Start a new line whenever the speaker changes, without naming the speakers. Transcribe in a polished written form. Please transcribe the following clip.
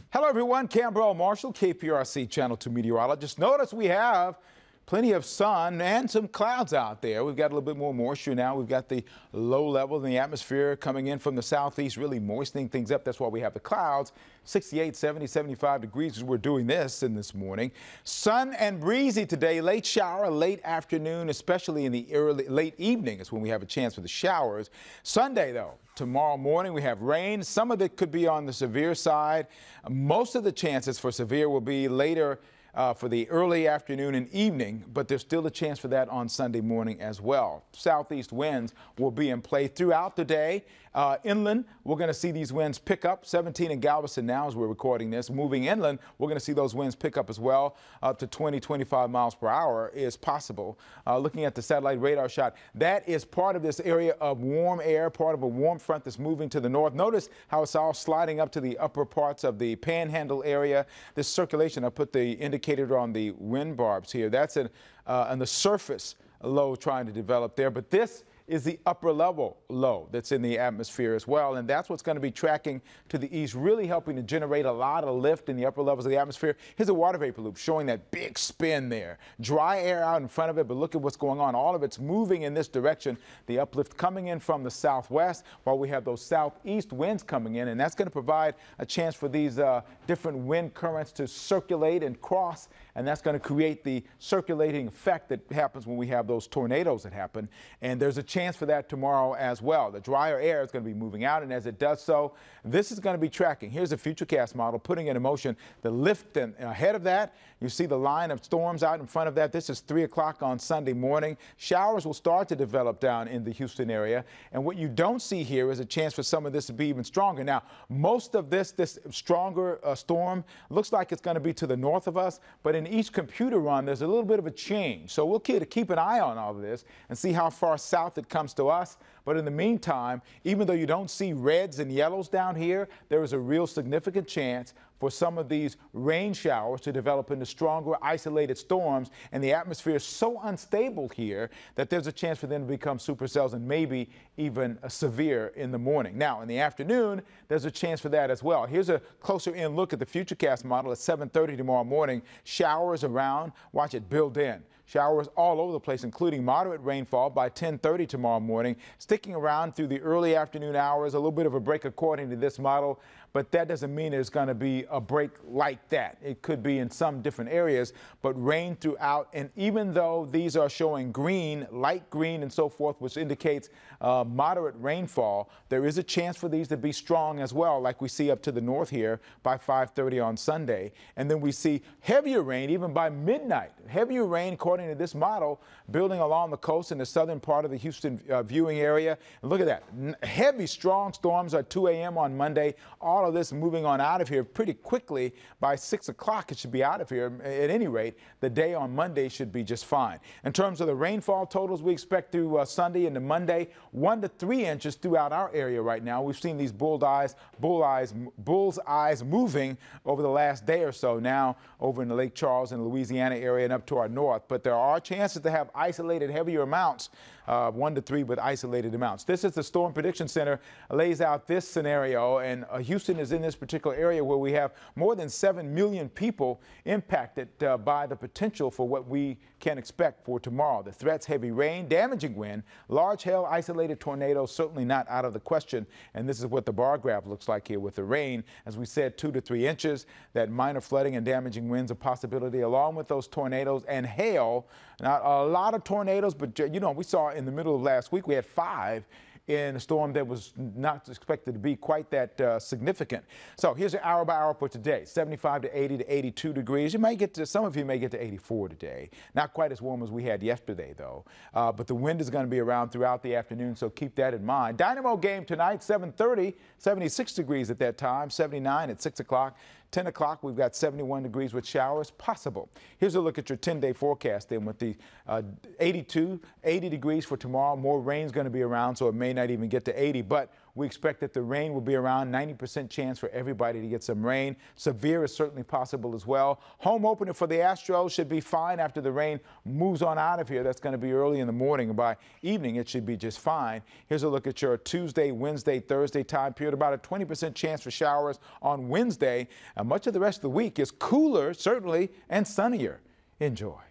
Hello, everyone. Cambrell Marshall, KPRC Channel 2 meteorologist. Notice we have plenty of sun and some clouds out there. We've got a little bit more moisture now. We've got the low level in the atmosphere coming in from the southeast, really moistening things up. That's why we have the clouds. 68, 70, 75 degrees as we're doing this in this morning. Sun and breezy today. Late shower, late afternoon, especially in the late evening is when we have a chance for the showers. Sunday, though, tomorrow morning we have rain. Some of it could be on the severe side. Most of the chances for severe will be later for the early afternoon and evening, but there's still a chance for that on Sunday morning as well. Southeast winds will be in play throughout the day. Inland, we're going to see these winds pick up. 17 in Galveston now as we're recording this. Moving inland, we're going to see those winds pick up as well. Up to 20, 25 miles per hour is possible. Looking at the satellite radar shot, that is part of this area of warm air, part of a warm front that's moving to the north. Notice how it's all sliding up to the upper parts of the panhandle area. This circulation, I put the indicator on the wind barbs here. That's on the surface low trying to develop there. But this is the upper level low that's in the atmosphere as well. And that's what's going to be tracking to the east, really helping to generate a lot of lift in the upper levels of the atmosphere. Here's a water vapor loop showing that big spin there. Dry air out in front of it, but look at what's going on. All of it's moving in this direction. The uplift coming in from the southwest while we have those southeast winds coming in. And that's going to provide a chance for these different wind currents to circulate and cross. And that's going to create the circulating effect that happens when we have those tornadoes that happen. And there's a chance for that tomorrow as well. The drier air is going to be moving out, and as it does so, this is going to be tracking. Here's a Futurecast model putting into motion the lift, and ahead of that, you see the line of storms out in front of that. This is 3 o'clock on Sunday morning. Showers will start to develop down in the Houston area, and what you don't see here is a chance for some of this to be even stronger. Now, most of this stronger storm looks like it's going to be to the north of us, but in each computer run, there's a little bit of a change. So we'll keep an eye on all of this and see how far south it comes to us. But in the meantime, even though you don't see reds and yellows down here, there is a real significant chance for some of these rain showers to develop into stronger isolated storms. And the atmosphere is so unstable here that there's a chance for them to become supercells and maybe even severe in the morning. Now, in the afternoon, there's a chance for that as well. Here's a closer in look at the Futurecast model at 7:30 tomorrow morning. Showers around. Watch it build in. Showers all over the place, including moderate rainfall by 10:30 tomorrow morning, sticking around through the early afternoon hours. A little bit of a break according to this model, but that doesn't mean there's going to be a break like that. It could be in some different areas, but rain throughout. And even though these are showing green, light green and so forth, which indicates moderate rainfall, there is a chance for these to be strong as well, like we see up to the north here by 5:30 on Sunday. And then we see heavier rain even by midnight. Heavier rain, according to this model, building along the coast in the southern part of the Houston viewing area. And look at that. Heavy, strong storms at 2 a.m. on Monday. All of this moving on out of here pretty quickly. By 6 o'clock, it should be out of here. At any rate, the day on Monday should be just fine. In terms of the rainfall totals, we expect through Sunday into Monday, 1 to 3 inches throughout our area right now. We've seen these bull's eyes moving over the last day or so now over in the Lake Charles and Louisiana area and up to our north. But there are chances to have isolated heavier amounts, 1 to 3 with isolated amounts. This is the Storm Prediction Center lays out this scenario, and Houston is in this particular area where we have more than 7 million people impacted by the potential for what we can expect for tomorrow. The threats: heavy rain, damaging wind, large hail, isolated tornadoes, certainly not out of the question. And this is what the bar graph looks like here with the rain. As we said, 2 to 3 inches. That minor flooding and damaging winds a possibility, along with those tornadoes and hail. Not a lot of tornadoes, but you know, we saw in the middle of last week we had 5 in a storm that was not expected to be quite that significant. So here's an hour by hour for today: 75 to 80 to 82 degrees. You might get to, some of you may get to 84 today. Not quite as warm as we had yesterday, though. But the wind is going to be around throughout the afternoon, so keep that in mind. Dynamo game tonight, 7:30, 76 degrees at that time, 79 at 6 o'clock. 10 o'clock, we've got 71 degrees with showers possible. Here's a look at your 10-day forecast then with the 80 degrees for tomorrow. More rain's going to be around, so it may not even get to 80, but We expect that the rain will be around 90% chance for everybody to get some rain. Severe is certainly possible as well. Home opener for the Astros should be fine after the rain moves on out of here. That's going to be early in the morning, and by evening it should be just fine. Here's a look at your Tuesday, Wednesday, Thursday time period. About a 20% chance for showers on Wednesday. And much of the rest of the week is cooler, certainly, and sunnier. Enjoy.